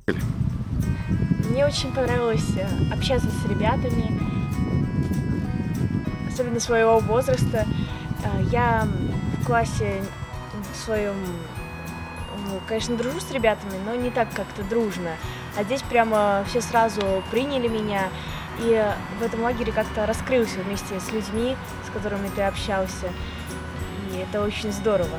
Мне очень понравилось общаться с ребятами, особенно своего возраста. Я в классе своем, конечно, дружу с ребятами, но не так как-то дружно. А здесь прямо все сразу приняли меня, и в этом лагере как-то раскрылся вместе с людьми, с которыми ты общался. И это очень здорово.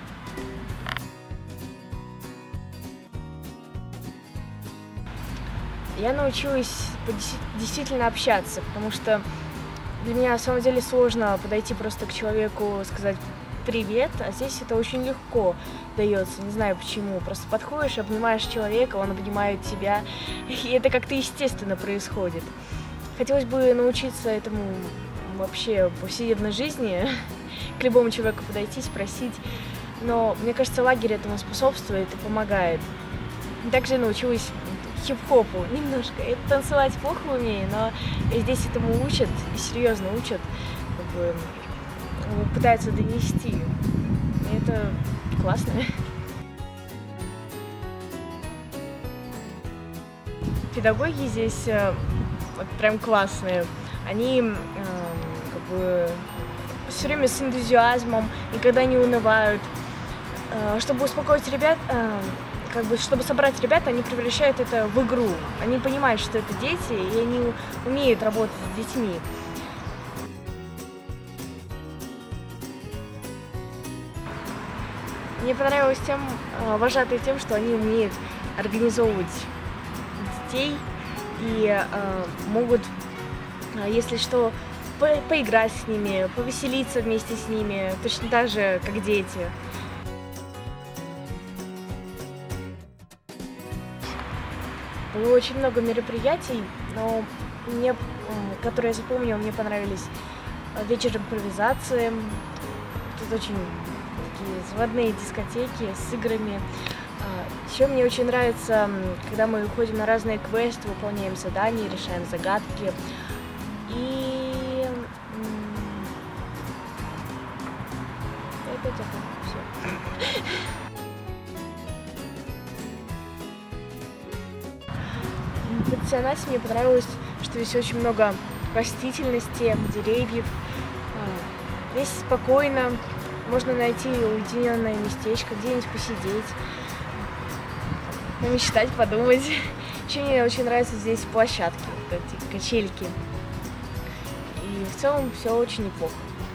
Я научилась действительно общаться, потому что для меня на самом деле сложно подойти просто к человеку, сказать «привет», а здесь это очень легко дается, не знаю почему. Просто подходишь, обнимаешь человека, он обнимает тебя, и это как-то естественно происходит. Хотелось бы научиться этому вообще в повседневной жизни, к любому человеку подойти, спросить, но мне кажется, лагерь этому способствует и помогает. Также научилась хип-хопу немножко. Я танцевать плохо умею, но здесь этому учат, и серьезно учат, как бы, пытаются донести. И это классно. Педагоги здесь вот прям классные. Они как бы все время с энтузиазмом, никогда не унывают. Чтобы успокоить ребят, как бы, чтобы собрать ребят, они превращают это в игру. Они понимают, что это дети, и они умеют работать с детьми. Мне понравилось вожатые тем, что они умеют организовывать детей и могут, если что, поиграть с ними, повеселиться вместе с ними, точно так же, как дети. Было очень много мероприятий, но которые я запомнила, мне понравились вечер импровизации. Тут очень такие заводные дискотеки с играми. Еще мне очень нравится, когда мы ходим на разные квесты, выполняем задания, решаем загадки. И опять все. В пансионате мне понравилось, что здесь очень много растительности, деревьев. Здесь спокойно, можно найти уединенное местечко, где-нибудь посидеть, помечтать, подумать. Еще мне очень нравятся здесь площадки, вот эти качельки. И в целом все очень неплохо.